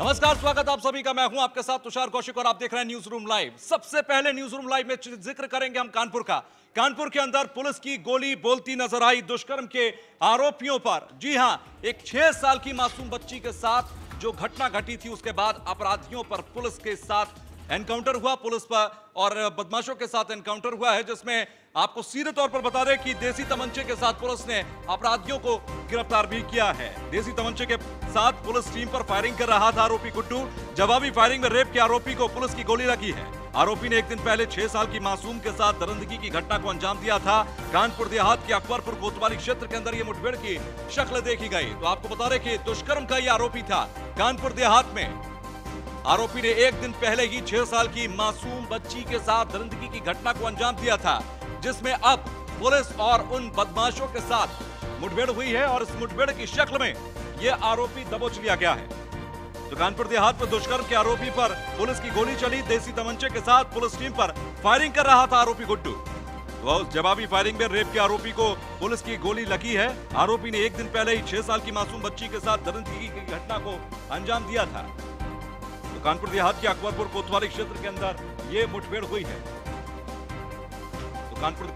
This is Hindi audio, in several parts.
नमस्कार, स्वागत आप सभी का। मैं हूं आपके साथ तुषार कौशिक और आप देख रहे हैं न्यूज रूम लाइव। सबसे पहले न्यूज रूम लाइव में जिक्र करेंगे हम कानपुर का। कानपुर के अंदर पुलिस की गोली बोलती नजर आई दुष्कर्म के आरोपियों पर। जी हां, एक 6 साल की मासूम बच्ची के साथ जो घटना घटी थी, उसके बाद अपराधियों पर पुलिस के साथ एनकाउंटर हुआ, पुलिस पर और बदमाशों के साथ एनकाउंटर हुआ है, जिसमें आपको सीधे तौर पर बता दें कि देसी तमंचे के साथ पुलिस ने अपराधियों को गिरफ्तार भी किया है। देसी तमंचे के साथ पुलिस टीम पर फायरिंग कर रहा था आरोपी गुड्डू। जवाबी फायरिंग में रेप के आरोपी को पुलिस की गोली लगी है। आरोपी ने एक दिन पहले 6 साल की मासूम के साथ दरिंदगी की घटना को अंजाम दिया था। कानपुर देहात के अकबरपुर कोतवाली क्षेत्र के अंदर यह मुठभेड़ की शक्ल देखी गई। तो आपको बता दें कि दुष्कर्म का यह आरोपी था कानपुर देहात में। आरोपी ने एक दिन पहले ही 6 साल की मासूम बच्ची के साथ दरिंदगी की घटना को अंजाम दिया था, जिसमें अब पुलिस और उन बदमाशों के साथ मुठभेड़ हुई है और इस मुठभेड़ की शक्ल में यह आरोपी दबोच लिया गया है। तो कानपुर देहात में दुष्कर्म के आरोपी पर पुलिस की गोली चली। देसी तमंचे के साथ पुलिस टीम पर फायरिंग कर रहा था आरोपी गुड्डू। तो उस जवाबी फायरिंग में रेप के आरोपी को पुलिस की गोली लगी है। आरोपी ने एक दिन पहले ही 6 साल की मासूम बच्ची के साथ दरिंदगी की घटना को अंजाम दिया था। तो कानपुर देहात के अकबरपुर कोतवाली क्षेत्र के अंदर यह मुठभेड़ हुई है। तो कानपुर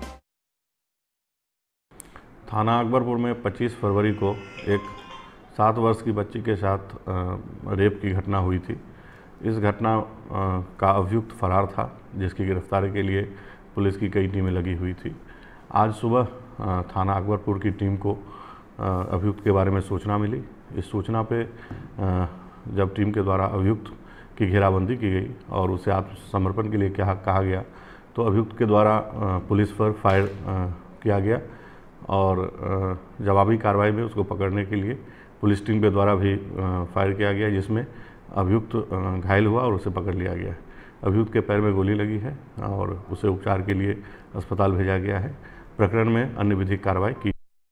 थाना अकबरपुर में 25 फरवरी को एक 7 वर्ष की बच्ची के साथ रेप की घटना हुई थी। इस घटना का अभियुक्त फरार था, जिसकी गिरफ्तारी के लिए पुलिस की कई टीमें लगी हुई थी। आज सुबह थाना अकबरपुर की टीम को अभियुक्त के बारे में सूचना मिली। इस सूचना पे जब टीम के द्वारा अभियुक्त की घेराबंदी की गई और उसे आत्मसमर्पण के लिए कहा गया, तो अभियुक्त के द्वारा पुलिस पर फायर किया गया और जवाबी कार्रवाई में उसको पकड़ने के लिए पुलिस टीम के द्वारा भी फायर किया गया, जिसमें अभियुक्त घायल हुआ और उसे पकड़ लिया गया। अभियुक्त के पैर में गोली लगी है और उसे उपचार के लिए अस्पताल भेजा गया है। प्रकरण में अन्य विधिक कार्रवाई की।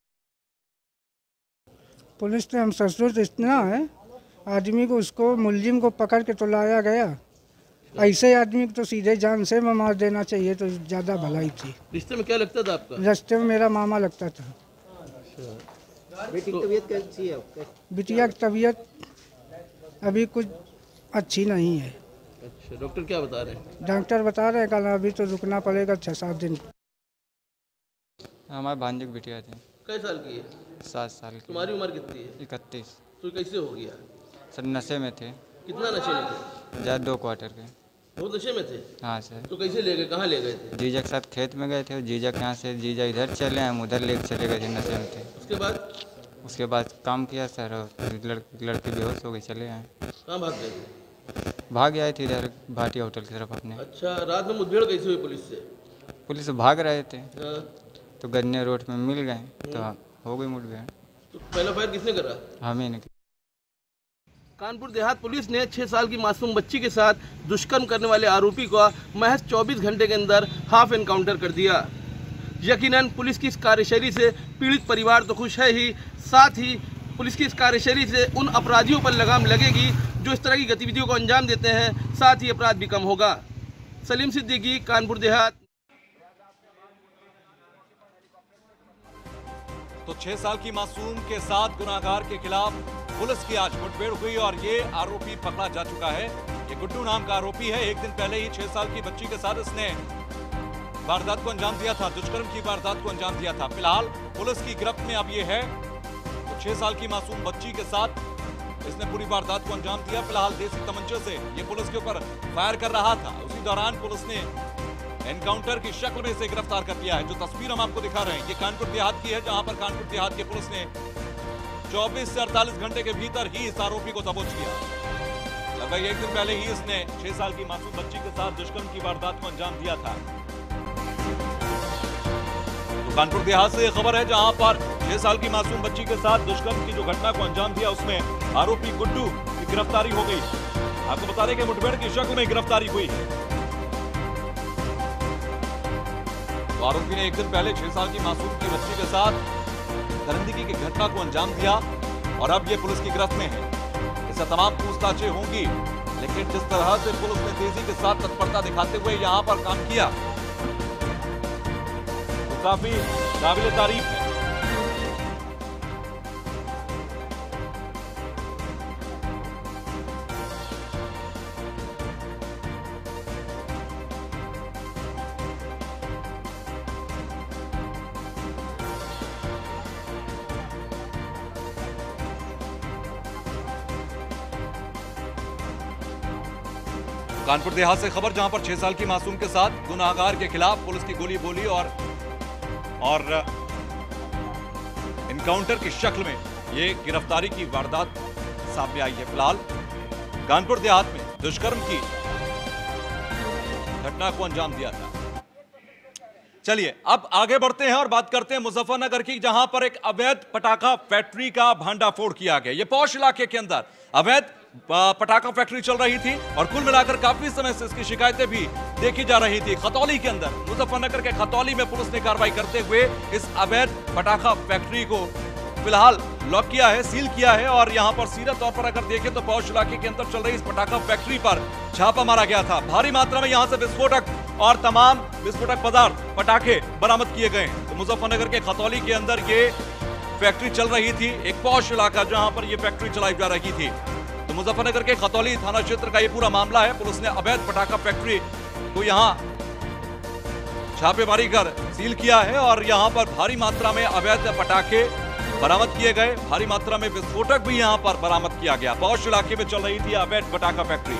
पुलिस ने हम ससुर इतना है आदमी को, उसको मुलजिम को पकड़ के तो लाया गया। ऐसे आदमी को तो सीधे जान से में मार देना चाहिए तो ज़्यादा भलाई थी। रिश्ते में क्या लगता था आपका? रिश्ते में मेरा मामा लगता था। बेटी की तबीयत कैसी है आपका? बिटिया की तबीयत अभी कुछ अच्छी नहीं है। अच्छा, डॉक्टर क्या बता रहे हैं? डॉक्टर बता रहे हैं कल अभी तो रुकना पड़ेगा 6-7 दिन। हमारे भांजे की बिटिया थी। कई साल की है? 7 साल की। तुम्हारी उम्र कितनी है? 31। तो कैसे हो गया? सर नशे में थे। कितना नशे में थे? ज़्यादा 2 क्वार्टर के। बहुत नशे में थे? हाँ सर। तो कैसे ले गए, कहाँ ले गए थे? जीजा के साथ खेत में गए थे और जीजा के यहाँ से जीजा इधर चले आए, हम उधर लेके चले गए थे, नशे में थे। उसके बाद काम किया सर और लड़की बेहोश हो गई, चले आए। कहाँ भाग गए थे? भाग आए थे इधर भाटिया होटल की तरफ अपने। अच्छा, रात में मुठभेड़ कैसे हुई पुलिस से? पुलिस भाग रहे थे। हाँ। तो गन्ने रोड में मिल गए तो हो गई मुठभेड़। तो पहला फायर किसने करा? हमें नहीं। कानपुर देहात पुलिस ने 6 साल की मासूम बच्ची के साथ दुष्कर्म करने वाले आरोपी को महज 24 घंटे के अंदर हाफ एनकाउंटर कर दिया। यकीनन पुलिस की इस कार्यशैली से पीड़ित परिवार तो खुश है ही, साथ ही पुलिस की इस कार्यशैली से उन अपराधियों पर लगाम लगेगी जो इस तरह की गतिविधियों को अंजाम देते हैं, साथ ही अपराध भी कम होगा। सलीम सिद्दीकी, कानपुर देहात। तो 6 साल की मासूम के साथ गुनाहगार के खिलाफ पुलिस की आज मुठभेड़ हुई और ये आरोपी पकड़ा जा चुका है। ये गुड्डू नाम का आरोपी है। एक दिन पहले ही 6 साल की बच्ची के साथ इसने वारदात को अंजाम दिया था, दुष्कर्म की वारदात को अंजाम दिया था। फिलहाल पुलिस की गिरफ्त में अब ये है। तो 6 साल की मासूम बच्ची के साथ इसने पूरी वारदात को अंजाम दिया। फिलहाल देसी तमंचे से ये पुलिस के ऊपर फायर कर रहा था। उसी दौरान पुलिस ने एनकाउंटर की शक्ल में इसे गिरफ्तार कर लिया है। जो तस्वीर हम आपको दिखा रहे हैं ये कानपुर देहात की है, जहां पर कानपुर देहात की पुलिस ने 24 से 48 घंटे के भीतर ही इस आरोपी को दबोच लिया। लगभग एक दिन पहले ही इसने 6 साल की मासूम बच्ची के साथ दुष्कर्म की वारदात को अंजाम दिया था। तो कानपुर देहात से खबर है, जहां पर 6 साल की मासूम बच्ची के साथ दुष्कर्म की जो घटना को अंजाम दिया, उसमें आरोपी गुड्डू की गिरफ्तारी हो गई। आपको बता दें कि मुठभेड़ की शक्ल में गिरफ्तारी हुई है। तो आरोपी ने एक दिन पहले 6 साल की मासूम की बच्ची के साथ दरिंदगी की घटना को अंजाम दिया और अब ये पुलिस की गिरफ्त में है। इससे तमाम पूछताछें होंगी, लेकिन जिस तरह से पुलिस ने तेजी के साथ तत्परता दिखाते हुए यहां पर काम किया तो काफी काबिल तारीफ है। कानपुर देहात से खबर, जहां पर 6 साल की मासूम के साथ गुनाहगार के खिलाफ पुलिस की गोली बोली और इनकाउंटर की शक्ल में ये गिरफ्तारी की वारदात सामने आई है। फिलहाल कानपुर देहात में दुष्कर्म की घटना को अंजाम दिया था। चलिए अब आगे बढ़ते हैं और बात करते हैं मुजफ्फरनगर की, जहां पर एक अवैध पटाखा फैक्ट्री का भांडाफोड़ किया गया। ये पौष इलाके के अंदर अवैध पटाखा फैक्ट्री चल रही थी और कुल मिलाकर काफी समय से इसकी शिकायतें भी देखी जा रही थी। खतौली के अंदर, मुजफ्फरनगर के खतौली में पुलिस ने कार्रवाई करते हुए इस अवैध पटाखा फैक्ट्री को फिलहाल लॉक किया है, सील किया है। और यहां पर सीधे तौर पर अगर देखें तो पौष इलाके के अंदर चल रही इस पटाखा फैक्ट्री पर छापा मारा गया था। भारी मात्रा में यहां से विस्फोटक और तमाम विस्फोटक पदार्थ, पटाखे बरामद किए गए। तो मुजफ्फरनगर के खतौली के अंदर ये फैक्ट्री चल रही थी, एक पौष इलाका जहां पर ये फैक्ट्री चलाई जा रही थी। तो मुजफ्फरनगर के खतौली थाना क्षेत्र का ये पूरा मामला है। पुलिस ने अवैध पटाखा फैक्ट्री को यहां छापेमारी कर सील किया है और यहां पर भारी मात्रा में अवैध पटाखे बरामद किए गए, भारी मात्रा में विस्फोटक भी यहां पर बरामद किया गया। पौष इलाके में चल रही थी अवैध पटाखा फैक्ट्री।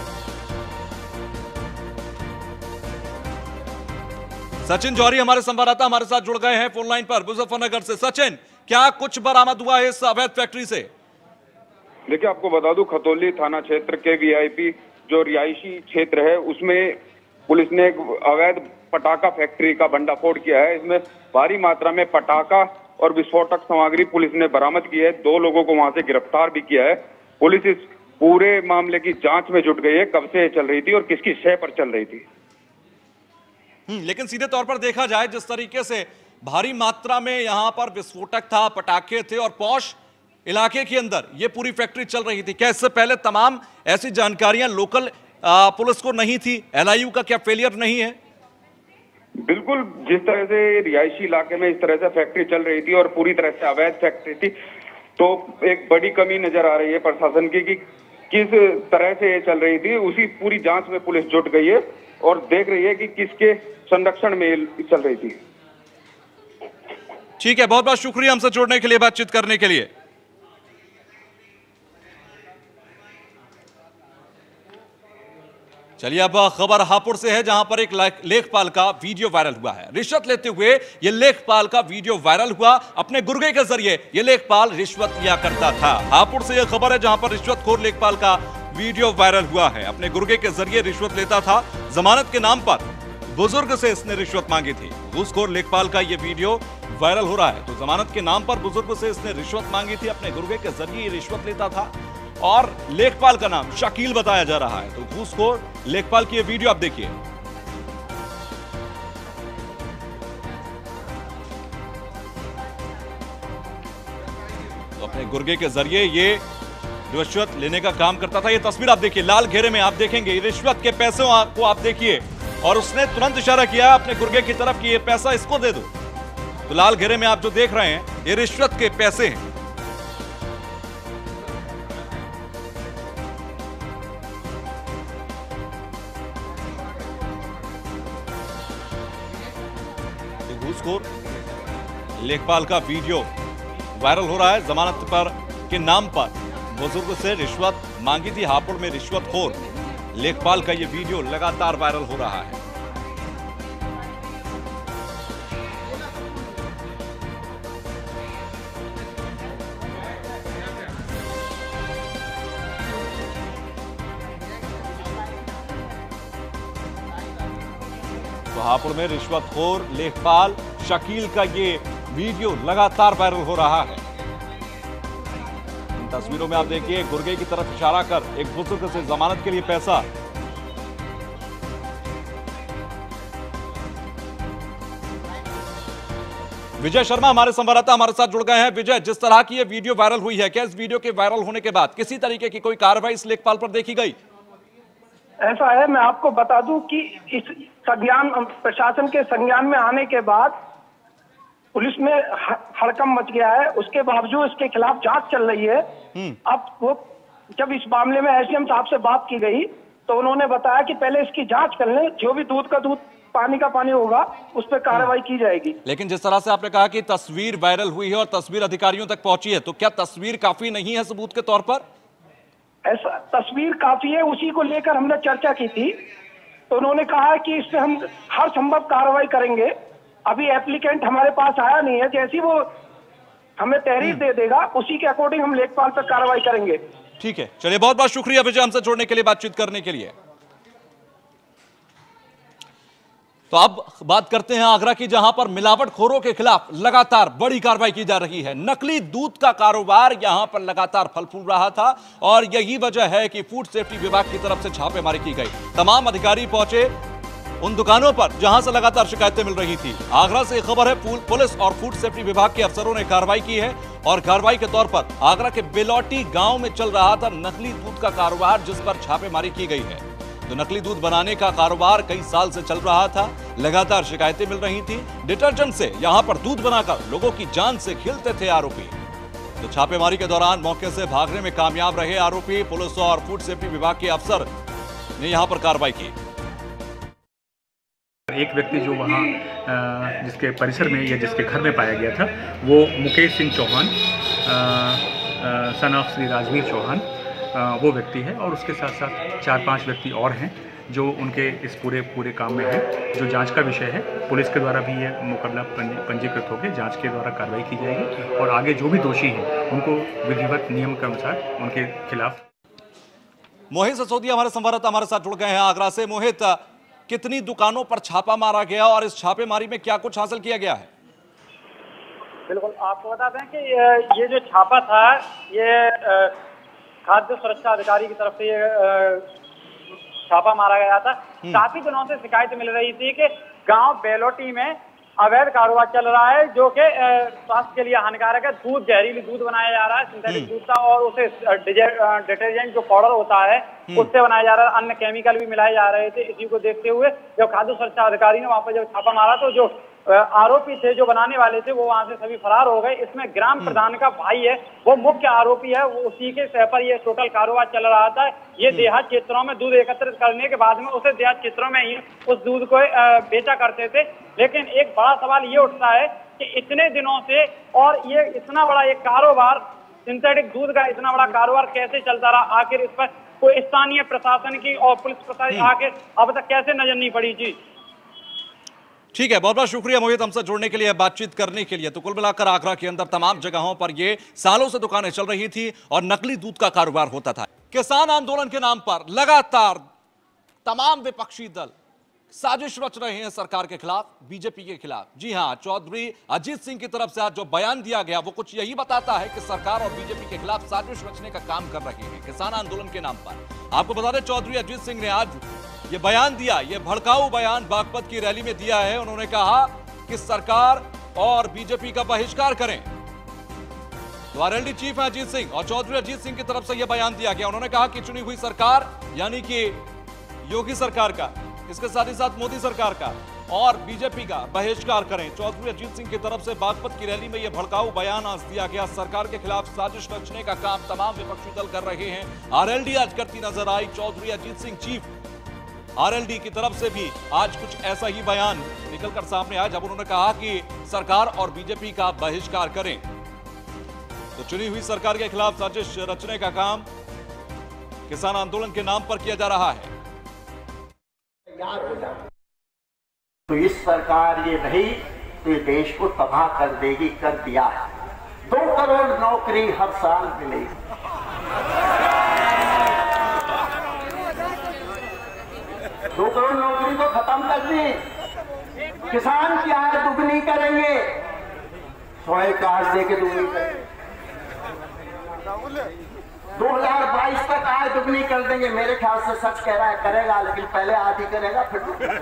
सचिन जौहरी हमारे संवाददाता हमारे साथ जुड़ गए हैं फोन लाइन पर मुजफ्फरनगर से। सचिन, क्या कुछ बरामद हुआ है इस अवैध फैक्ट्री से? देखिए, आपको बता दूं, खतौली थाना क्षेत्र के वीआईपी जो रिहायशी क्षेत्र है उसमें पुलिस ने एक अवैध पटाखा फैक्ट्री का भंडाफोड़ किया है। इसमें भारी मात्रा में पटाखा और विस्फोटक सामग्री पुलिस ने बरामद की है। 2 लोगों को वहां से गिरफ्तार भी किया है। पुलिस इस पूरे मामले की जांच में जुट गई है, कब से चल रही थी और किसकी शय पर चल रही थी। लेकिन सीधे तौर पर देखा जाए, जिस तरीके से भारी मात्रा में यहां पर विस्फोटक था, पटाखे थे और पौष इलाके के अंदर ये पूरी फैक्ट्री चल रही थी, क्या इससे पहले तमाम ऐसी जानकारियां लोकल पुलिस को नहीं थी? एलआईयू का क्या फेलियर नहीं है? बिल्कुल, जिस तरह से रिहायशी इलाके में इस तरह से फैक्ट्री चल रही थी और पूरी तरह से अवैध फैक्ट्री थी, तो एक बड़ी कमी नजर आ रही है प्रशासन की कि किस तरह से ये चल रही थी। उसी पूरी जांच में पुलिस जुट गई है और देख रही है कि किसके संरक्षण में चल रही थी। ठीक है, बहुत बहुत शुक्रिया हमसे जुड़ने के लिए, बातचीत करने के लिए। चलिए अब खबर हापुड़ से है, जहां पर एक लेखपाल का वीडियो वायरल हुआ है। रिश्वत लेते हुए यह लेखपाल का वीडियो वायरल हुआ। अपने गुर्गे के जरिए यह लेखपाल रिश्वत लिया करता था। हापुड़ से यह खबर है, जहां पर रिश्वतखोर लेखपाल का वीडियो वायरल हुआ है। अपने गुर्गे के जरिए रिश्वत लेता था। जमानत के नाम पर बुजुर्ग से इसने रिश्वत मांगी थी। घूसखोर लेखपाल का यह वीडियो वायरल हो रहा है। तो जमानत के नाम पर बुजुर्ग से इसने रिश्वत मांगी थी, अपने गुर्गे के जरिए रिश्वत लेता था और लेखपाल का नाम शकील बताया जा रहा है। तो घूसखोर लेखपाल की ये वीडियो आप देखिए। तो अपने गुर्गे के जरिए ये रिश्वत लेने का काम करता था। ये तस्वीर आप देखिए, लाल घेरे में आप देखेंगे रिश्वत के पैसों को आप देखिए। और उसने तुरंत इशारा किया अपने गुर्गे की तरफ कि ये पैसा इसको दे दो। तो लाल घेरे में आप जो देख रहे हैं ये रिश्वत के पैसे हैं। घूसखोर लेखपाल का वीडियो वायरल हो रहा है। जमानत पर के नाम पर बुजुर्ग से रिश्वत मांगी थी। हापुड़ में रिश्वतखोर लेखपाल का यह वीडियो लगातार वायरल हो रहा है। तो हापुड़ में रिश्वतखोर लेखपाल शकील का ये वीडियो लगातार वायरल हो रहा है। इन तस्वीरों में आप देखिए, गुर्गे की तरफ इशारा कर एक बुजुर्ग से जमानत के लिए पैसा। विजय शर्मा हमारे संवाददाता हमारे साथ जुड़ गए हैं। विजय, जिस तरह की ये वीडियो वायरल हुई है, क्या इस वीडियो के वायरल होने के बाद किसी तरीके की कोई कार्रवाई इस लेखपाल पर देखी गई? ऐसा है, मैं आपको बता दूं कि इस संज्ञान प्रशासन के संज्ञान में आने के बाद पुलिस में हड़कंप मच गया है। उसके बावजूद इसके खिलाफ जांच चल रही है। अब वो जब इस मामले में एसडीएम साहब से बात की गई तो उन्होंने बताया कि पहले इसकी जांच कर लें, जो भी दूध का दूध पानी का पानी होगा उस पर कार्रवाई की जाएगी। लेकिन जिस तरह से आपने कहा कि तस्वीर वायरल हुई है और तस्वीर अधिकारियों तक पहुंची है, तो क्या तस्वीर काफी नहीं है सबूत के तौर पर? ऐसा तस्वीर काफी है, उसी को लेकर हमने चर्चा की थी। तो उन्होंने कहा कि इससे हम हर संभव कार्रवाई करेंगे। अभी एप्लीकेंट हमारे पास आया नहीं है, जैसी वो हमें तहरीर दे देगा उसी के अकॉर्डिंग हम लेखपाल पर कार्रवाई करेंगे। ठीक है, चलिए बहुत बहुत शुक्रिया विजय हमसे जुड़ने के लिए, बातचीत करने के लिए। तो अब बात करते हैं आगरा की, जहां पर मिलावटखोरों के खिलाफ लगातार बड़ी कार्रवाई की जा रही है। नकली दूध का कारोबार यहां पर लगातार फल फूल रहा था और यही वजह है कि फूड सेफ्टी विभाग की तरफ से छापेमारी की गई। तमाम अधिकारी पहुंचे उन दुकानों पर जहां से लगातार शिकायतें मिल रही थी। आगरा से खबर है, पुलिस और फूड सेफ्टी विभाग के अफसरों ने कार्रवाई की है और कार्रवाई के तौर पर आगरा के बेलौटी गांव में चल रहा था नकली दूध का कारोबार, जिस पर छापेमारी की गई है। तो नकली दूध बनाने का कारोबार कई साल से चल रहा था, लगातार शिकायतें मिल रही थी। डिटर्जेंट से यहां पर दूध बनाकर लोगों की जान से खेलते थे आरोपी। तो छापेमारी के दौरान मौके से भागने में कामयाब रहे आरोपी। पुलिस और फूड सेफ्टी विभाग के अफसर ने यहां पर कार्रवाई की। एक व्यक्ति जो वहाँ जिसके परिसर में या जिसके घर में पाया गया था, वो मुकेश सिंह चौहान सन ऑफ श्री राजवीर चौहान वो व्यक्ति है। और उसके साथ साथ 4-5 व्यक्ति और हैं जो उनके इस पूरे काम में हैं, जो जांच का विषय है। पुलिस के द्वारा भी ये मुकदमा पंजीकृत होकर जांच के द्वारा कार्रवाई की जाएगी और आगे जो भी दोषी हैं उनको विधिवत नियम के अनुसार उनके खिलाफ। मोहित ससोदिया हमारे संवाददाता हमारे साथ जुड़ गए हैं आगरा से। मोहित, कितनी दुकानों पर छापा मारा गया और इस छापेमारी में क्या कुछ हासिल किया गया है? बिल्कुल, आपको बता दें कि ये जो छापा था ये खाद्य सुरक्षा अधिकारी की तरफ से ये छापा मारा गया था। काफी दिनों से शिकायत मिल रही थी कि गांव बेलोटी में अवैध कारोबार चल रहा है, जो कि स्वास्थ्य के लिए हानिकारक है। दूध, जहरीली दूध बनाया जा रहा है, सिंथेटिक दूध का, और उसे डिटर्जेंट जो पाउडर होता है उससे बनाया जा रहा है। अन्य केमिकल भी मिलाए जा रहे थे। इसी को देखते हुए जब खाद्य सुरक्षा अधिकारी ने वहां पर जब छापा मारा तो जो आरोपी थे, जो बनाने वाले थे, वो वहां से सभी फरार हो गए। इसमें ग्राम प्रधान का भाई है, वो मुख्य आरोपी है। वो उसी के सह पर ये टोटल कारोबार चल रहा था। ये देहात क्षेत्रों में दूध एकत्रित करने के बाद में उसे देहात क्षेत्रों में ही उस दूध को बेचा करते थे। लेकिन एक बड़ा सवाल ये उठता है कि इतने दिनों से और ये इतना बड़ा एक कारोबार, सिंथेटिक दूध का इतना बड़ा कारोबार कैसे चलता रहा? आखिर इस पर कोई स्थानीय प्रशासन की और पुलिस प्रशासन आखिर अब तक कैसे नजर नहीं पड़ी? जी ठीक है, बहुत बहुत शुक्रिया मोहित हमसे जुड़ने के लिए, बातचीत करने के लिए। तो कुल मिलाकर आगरा के अंदर तमाम जगहों पर ये सालों से दुकानें चल रही थी और नकली दूध का कारोबार होता था। किसान आंदोलन के नाम पर लगातार तमाम विपक्षी दल साजिश रच रहे हैं सरकार के खिलाफ, बीजेपी के खिलाफ। जी हां, चौधरी अजीत सिंह की तरफ से आज जो बयान दिया गया वो कुछ यही बताता है कि सरकार और बीजेपी के खिलाफ साजिश रचने का काम कर रहे हैं किसान आंदोलन के नाम पर। आपको बता दें, चौधरी अजीत सिंह ने आज ये बयान दिया, ये भड़काऊ बयान बागपत की रैली में दिया है। उन्होंने कहा कि सरकार और बीजेपी का बहिष्कार करें। तो आरएलडी चीफ है अजीत सिंह और चौधरी अजीत सिंह की तरफ से यह बयान दिया गया। उन्होंने कहा कि चुनी हुई सरकार यानी कि योगी सरकार का, इसके साथ ही साथ मोदी सरकार का और बीजेपी का बहिष्कार करें। चौधरी अजीत सिंह की तरफ से बागपत की रैली में यह भड़काऊ बयान आज दिया गया। सरकार के खिलाफ साजिश रचने का काम तमाम विपक्षी दल कर रहे हैं। आरएलडी आज करती नजर आई। चौधरी अजीत सिंह चीफ आरएलडी की तरफ से भी आज कुछ ऐसा ही बयान निकलकर सामने आया, जब उन्होंने कहा कि सरकार और बीजेपी का बहिष्कार करें। तो चुनी हुई सरकार के खिलाफ साजिश रचने का काम किसान आंदोलन के नाम पर किया जा रहा है। तो इस सरकार ये रही तो ये देश को तबाह कर देगी, कर दिया। 2 करोड़ नौकरी हर साल मिलेगी। 2 करोड़ नौकरी तो खत्म कर दी। किसान की आय दुगनी करेंगे, 100 कार्ड देके दुगनी करेंगे। 2022 तक आय दुगनी कर देंगे। मेरे ख्याल से सच कह रहा है, करेगा, लेकिन पहले आधी करेगा फिर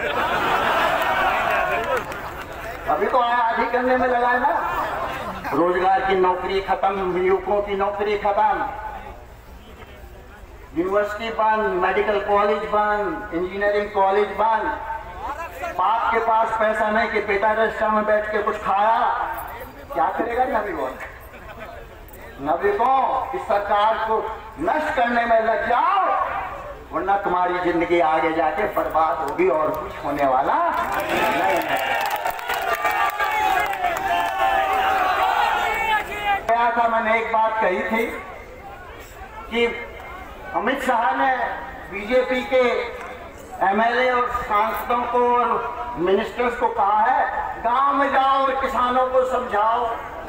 अभी तो आय आधी करने में लगा है ना। रोजगार की नौकरी खत्म, युवकों की नौकरी खत्म, यूनिवर्सिटी बंद, मेडिकल कॉलेज बंद, इंजीनियरिंग कॉलेज बंद। बाप के पास पैसा नहीं कि बेटा रेस्टोरेंट में बैठ के कुछ खाया, क्या करेगा नागरिकों? इस सरकार को नष्ट करने में लग जाओ, वरना तुम्हारी जिंदगी आगे जाके बर्बाद होगी और कुछ होने वाला नहीं है। था मैंने एक बात कही थी कि अमित शाह ने बीजेपी के एमएलए और सांसदों को और मिनिस्टर्स को कहा है, गांव में जाओ, किसानों को समझाओ।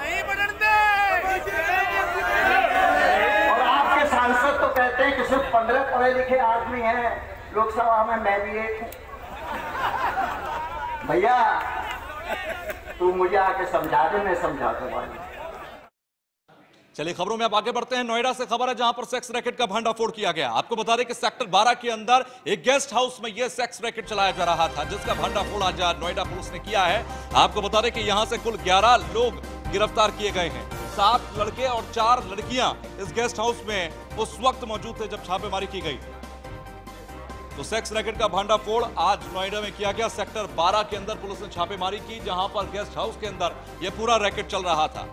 और आपके सांसद तो कहते हैं कि सिर्फ 15 पढ़े लिखे आदमी हैं लोकसभा में, मैं भी एक हूं। भैया तू मुझे आके समझा दे, मैं समझा दूंगा। चलिए खबरों में अब आगे बढ़ते हैं। नोएडा से खबर है जहां पर सेक्स रैकेट का भंडाफोड़ किया गया। आपको बता दें कि सेक्टर 12 के अंदर एक गेस्ट हाउस में यह सेक्स रैकेट चलाया जा रहा था, जिसका भंडाफोड़ आज नोएडा पुलिस ने किया है। आपको बता दें कि यहां से कुल 11 लोग गिरफ्तार किए गए हैं। 7 लड़के और 4 लड़कियां इस गेस्ट हाउस में उस वक्त मौजूद थे जब छापेमारी की गई। तो सेक्स रैकेट का भंडाफोड़ आज नोएडा में किया गया। सेक्टर 12 के अंदर पुलिस ने छापेमारी की, जहां पर गेस्ट हाउस के अंदर यह पूरा रैकेट चल रहा था।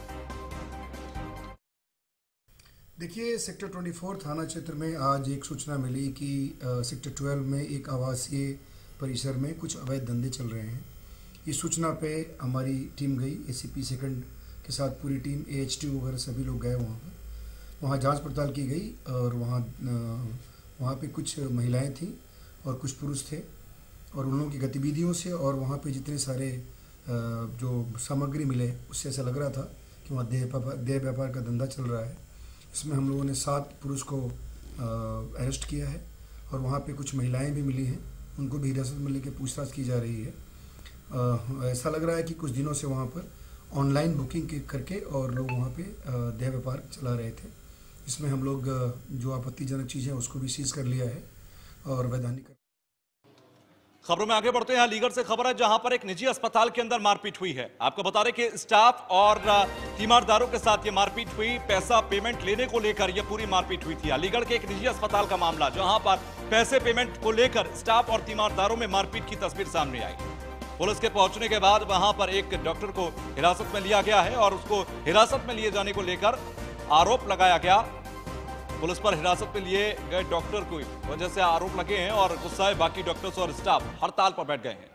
देखिए, सेक्टर 24 थाना क्षेत्र में आज एक सूचना मिली कि सेक्टर 12 में एक आवासीय परिसर में कुछ अवैध धंधे चल रहे हैं। इस सूचना पे हमारी टीम गई, एसीपी सेकंड के साथ पूरी टीम, AHT वगैरह सभी लोग गए वहाँ पर। वहाँ जांच पड़ताल की गई और वहाँ पे कुछ महिलाएं थीं और कुछ पुरुष थे, और उन लोगों की गतिविधियों से और वहाँ पे जितने सारे जो सामग्री मिले उससे ऐसा लग रहा था कि वहाँ देह व्यापार का धंधा चल रहा है। इसमें हम लोगों ने 7 पुरुष को अरेस्ट किया है और वहाँ पे कुछ महिलाएं भी मिली हैं, उनको भी हिरासत में लेकर पूछताछ की जा रही है। ऐसा लग रहा है कि कुछ दिनों से वहाँ पर ऑनलाइन बुकिंग करके और लोग वहाँ पे देह व्यापार चला रहे थे। इसमें हम लोग जो आपत्तिजनक चीज़ें उसको भी सीज कर लिया है और वैधानिक। खबरों में आगे बढ़ते हैं। अलीगढ़ से खबर है जहां पर एक निजी अस्पताल के अंदर मारपीट हुई है। आपको बता दें कि स्टाफ और तीमारदारों के साथ ये मारपीट हुई। पैसा पेमेंट लेने को लेकर यह पूरी मारपीट हुई थी। अलीगढ़ के एक निजी अस्पताल का मामला, जहां पर पैसे पेमेंट को लेकर स्टाफ और तीमारदारों में मारपीट की तस्वीर सामने आई। पुलिस के पहुंचने के बाद वहां पर एक डॉक्टर को हिरासत में लिया गया है और उसको हिरासत में लिए जाने को लेकर आरोप लगाया गया। पुलिस पर हिरासत में लिए गए डॉक्टर को वजह से आरोप लगे हैं और गुस्साए बाकी डॉक्टर्स और स्टाफ हड़ताल पर बैठ गए हैं।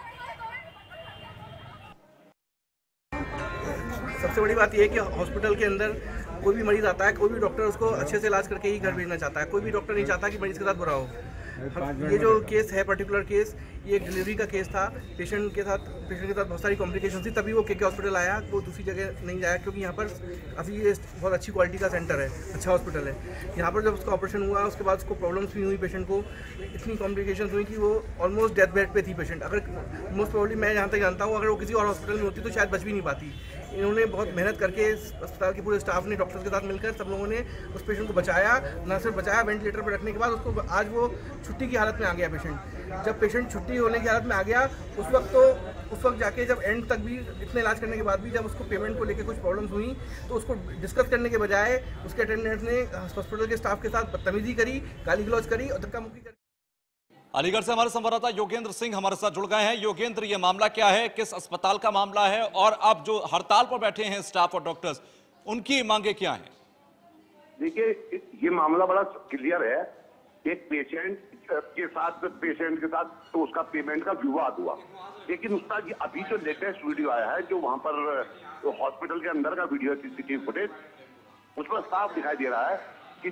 सबसे बड़ी बात यह है कि हॉस्पिटल के अंदर कोई भी मरीज आता है, कोई भी डॉक्टर उसको अच्छे से इलाज करके ही घर भेजना चाहता है। कोई भी डॉक्टर नहीं चाहता कि मरीज के साथ बुरा हो। ये जो केस है, पर्टिकुलर केस, ये एक डिलीवरी का केस था। पेशेंट के साथ बहुत सारी कॉम्प्लिकेशन थी, तभी वो केके हॉस्पिटल आया, वो दूसरी जगह नहीं जाया, क्योंकि यहाँ पर काफ़ी बहुत अच्छी क्वालिटी का सेंटर है, अच्छा हॉस्पिटल है। यहाँ पर जब उसका ऑपरेशन हुआ उसके बाद उसको प्रॉब्लम्स भी हुई, पेशेंट को इतनी कॉम्प्लिकेशन हुई कि वो ऑलमोस्ट डेथ बेड पे थी पेशेंट। अगर मोस्ट प्रॉब्ली मैं जहाँ तक जानता हूँ, अगर वो किसी और हॉस्पिटल में होती तो शायद बच भी नहीं पाती। इन्होंने बहुत मेहनत करके, अस्पताल के पूरे स्टाफ ने, डॉक्टर्स के साथ मिलकर सब लोगों ने उस पेशेंट को बचाया। न सिर्फ बचाया, वेंटिलेटर पर रखने के बाद उसको आज वो छुट्टी की हालत में आ गया पेशेंट। जब पेशेंट छुट्टी होने की हालत में आ गया उस वक्त जाके जब एंड तक भी इतने इलाज करने के बाद भी जब उसको पेमेंट को लेकर कुछ प्रॉब्लम्स हुई तो उसको डिस्कस करने के बजाय उसके अटेंडेंट्स ने हॉस्पिटल के स्टाफ के साथ बदतमीजी करी, गाली गलौज करी और धक्का मुक्की करी। अलीगढ़ से हमारे संवाददाता योगेंद्र सिंह हमारे साथ जुड़ गए हैं। योगेंद्र, ये मामला क्या है, किस अस्पताल का मामला है और अब जो हड़ताल पर बैठे हैं स्टाफ और डॉक्टर्स, उनकी मांगे क्या हैं? देखिए, ये मामला बड़ा क्लियर है। एक पेशेंट के साथ तो उसका पेमेंट का विवाद हुआ, लेकिन उसका अभी जो लेटेस्ट वीडियो आया है, जो वहां पर हॉस्पिटल के अंदर का वीडियो है, सीसीटीवी फुटेज, उसमें साफ दिखाई दे रहा है कि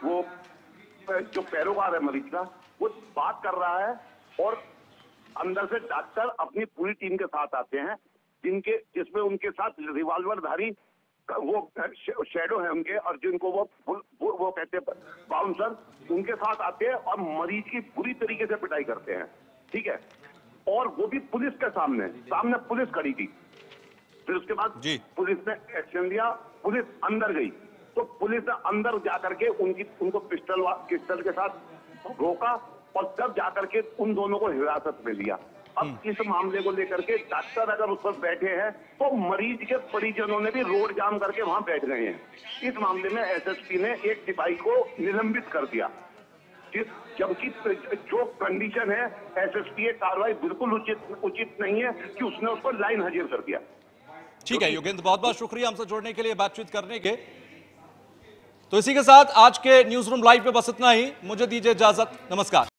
जो पैरोकार है मरीज का, वो बात कर रहा है और अंदर से डॉक्टर अपनी पूरी टीम के साथ आते हैं, जिसमें उनके साथ रिवॉल्वरधारी वो शैडो है उनके, और जिनको वो कहते हैं बाउंसर, उनके साथ आते हैं और मरीज की बुरी तरीके से पिटाई करते हैं। ठीक है, और वो भी पुलिस के सामने पुलिस खड़ी थी। फिर उसके बाद पुलिस ने एक्शन लिया, पुलिस अंदर गई, तो पुलिस ने अंदर जाकर के उनको पिस्टल के साथ रोका और तब जाकर के उन दोनों को हिरासत में लिया। अब इस मामले को लेकर के डॉक्टर अगर उस पर बैठे हैं तो मरीज के परिजनों ने भी रोड जाम करके वहां बैठ गए हैं। इस मामले में एसएसपी ने एक सिपाही को निलंबित कर दिया, जबकि जो कंडीशन है एसएसपी की कार्रवाई बिल्कुल उचित नहीं है कि उसने उसको लाइन हाजिर कर दिया। ठीक है योगेंद्र, बहुत बहुत शुक्रिया हमसे जुड़ने के लिए, बातचीत करने के। तो इसी के साथ आज के न्यूज रूम लाइव पे बस इतना ही। मुझे दीजिए इजाजत, नमस्कार।